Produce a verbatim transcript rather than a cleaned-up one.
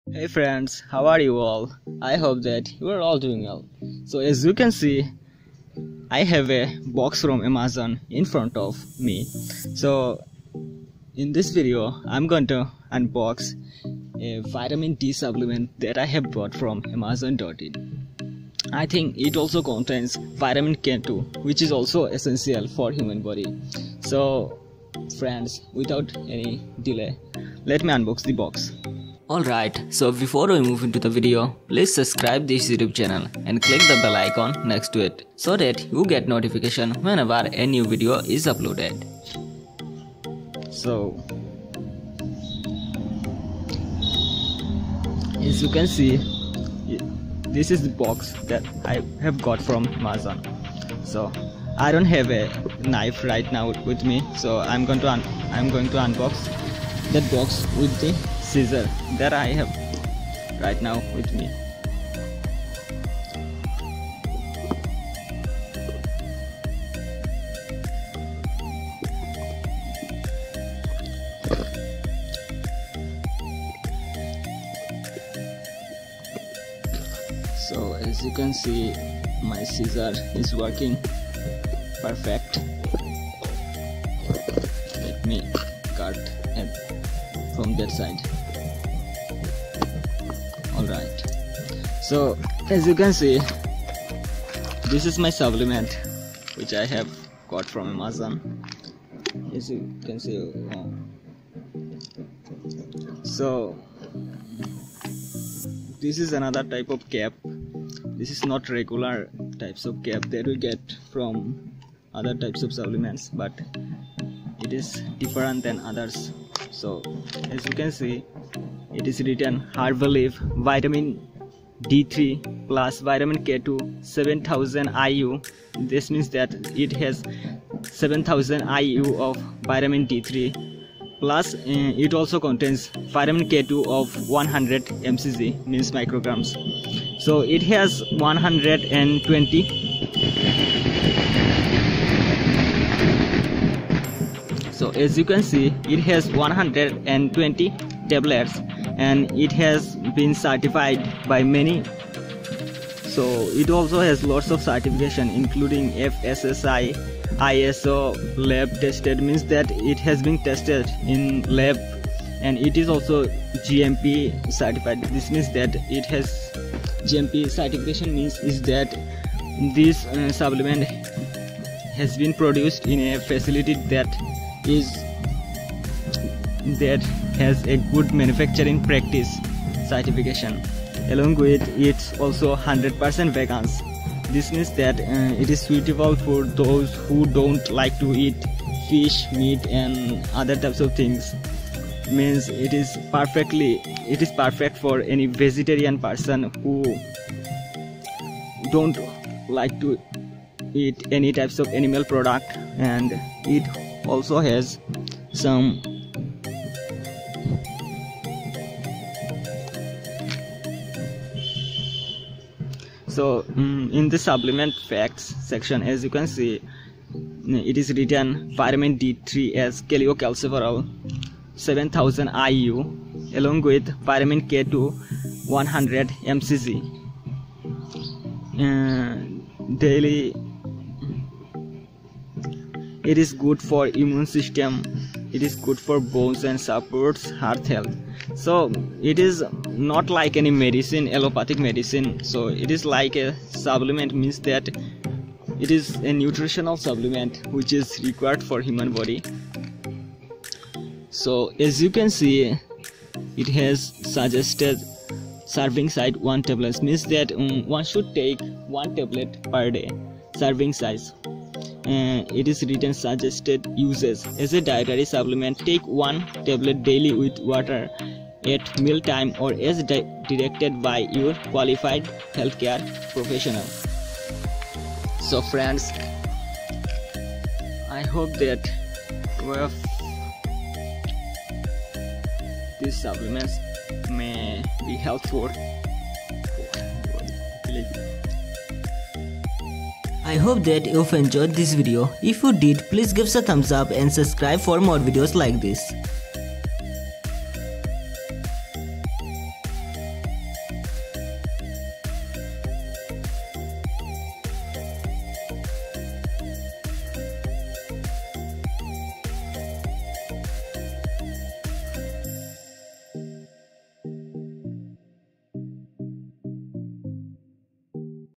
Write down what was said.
Hey friends, how are you all? I hope that you are all doing well. So as you can see, I have a box from Amazon in front of me. So in this video, I'm going to unbox a vitamin D supplement that I have bought from Amazon dot in. I think it also contains vitamin K two, which is also essential for human body. So friends, without any delay, let me unbox the box. Alright, so before we move into the video, please subscribe this YouTube channel and click the bell icon next to it so that you get notification whenever a new video is uploaded. So, as you can see, this is the box that I have got from Amazon. So, I don't have a knife right now with me, so I'm going to un I'm going to unbox that box with the scissor that I have right now with me. So as you can see, my scissor is working perfect. Let me cut it from that side. Alright, so as you can see, this is my supplement which I have got from Amazon. As you can see, oh. So this is another type of cap. This is not regular types of cap that we get from other types of supplements, but it is different than others. So as you can see, it is written HerbalLeaf vitamin D three plus vitamin K two seven thousand I U. This means that it has seven thousand I U of vitamin D three, plus uh, it also contains vitamin K two of one hundred milligrams, means micrograms. So it has one hundred twenty. So as you can see, it has one hundred twenty tablets, and it has been certified by many. So it also has lots of certification, including F S S I, I S O, lab tested, means that it has been tested in lab, and it is also G M P certified. This means that it has G M P certification, means is that this uh, supplement has been produced in a facility that is that has a good manufacturing practice certification. Along with it's also one hundred percent vegans. This means that uh, it is suitable for those who don't like to eat fish, meat and other types of things. Means it is perfectly it is perfect for any vegetarian person who don't like to eat any types of animal product, and it also has some so um, in the supplement facts section, as you can see, it is written vitamin D three as cholecalciferol seven thousand I U along with vitamin K two one hundred milligrams uh, daily. It is good for immune system, it is good for bones and supports heart health. So it is not like any medicine, allopathic medicine. So it is like a supplement, means that it is a nutritional supplement which is required for human body. So as you can see, it has suggested serving size one tablet, means that um, one should take one tablet per day, serving size. Uh, it is written suggested uses as a dietary supplement. Take one tablet daily with water at meal time or as di directed by your qualified healthcare professional. So friends, I hope that well, these supplements may be helpful. I hope that you've enjoyed this video. If you did, please give us a thumbs up and subscribe for more videos like this.